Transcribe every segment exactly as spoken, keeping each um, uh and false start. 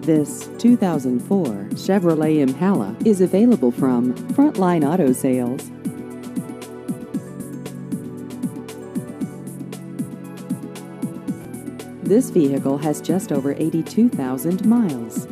This two thousand four Chevrolet Impala is available from Frontline Auto Sales. This vehicle has just over eighty-two thousand miles.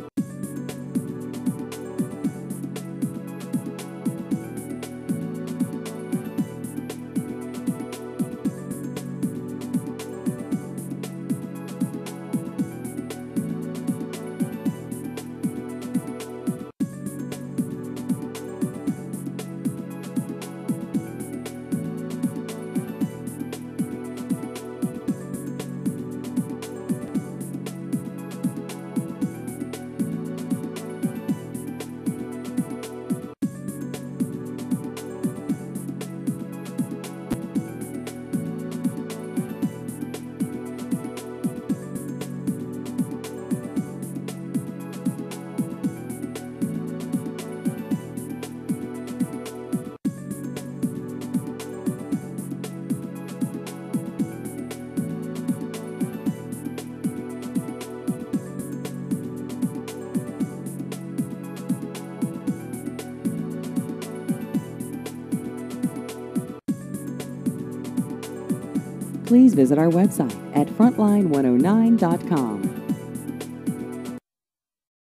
Please visit our website at frontline one oh nine dot com.